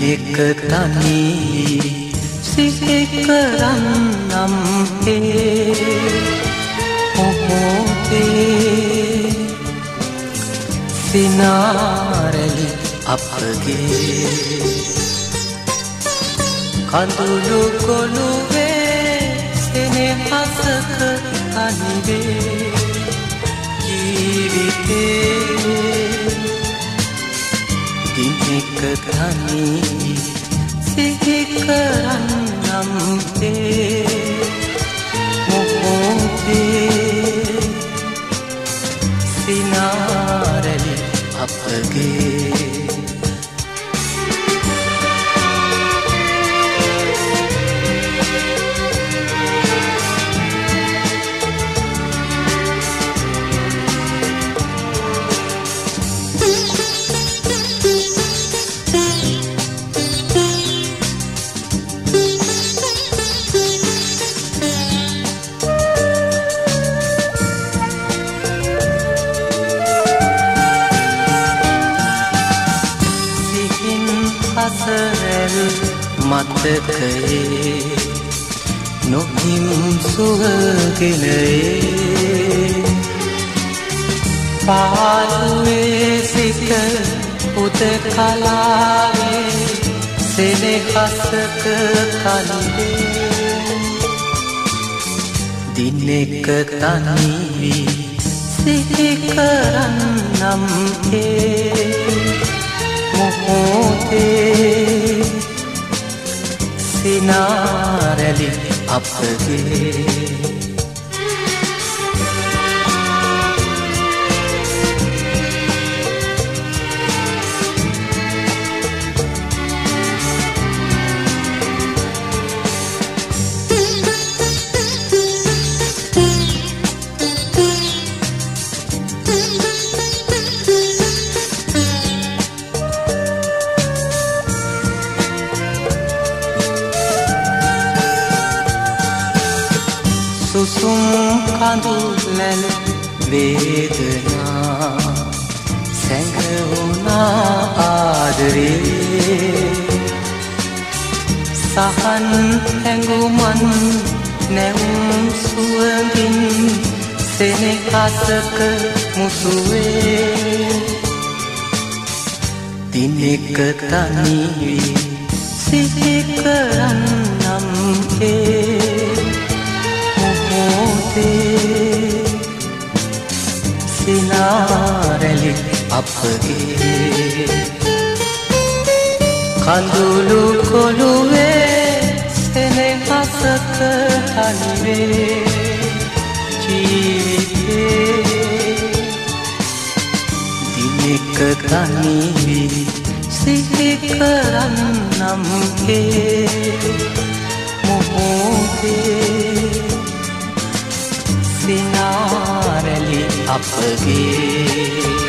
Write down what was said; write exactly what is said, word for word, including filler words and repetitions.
එක තනි සිහි කරන්නම් ඒ මොහොතේ සිනාරැලි අපගේ කඳුළු කොළුවේ සෙනෙහසක තනිවේ ජීවිතේ දිනක තනි සිහි කරන්නම් ඒ මොහොතේ සිනාරැලි අපගේ සරල් මතකයේ නොහිම් සුවගෙනයේ පාළුවේ සිට උදකලාවේ සෙනෙහසක තනිවේ දිනක තනි සිහි කරන්නම් ඒ මොහොතේ සිනාරැලි අපගේ සුසුම් කඳුලැල වේදනා සැඟවුණා ආදරේ සහන් හැඟුමන් නැවුම් සුවඳින් සෙනෙහසක මුසුවේ දිනක තනි සිහි කරන්නම් ඒ සිනාරැලි අපගේ කඳුළු කොළුවේ සෙනෙහසක තනිවේ ජීවිතේ දිනක තනි සිහි කරන්නම් ඒ මොහොතේ සිනාරැලි අපගේ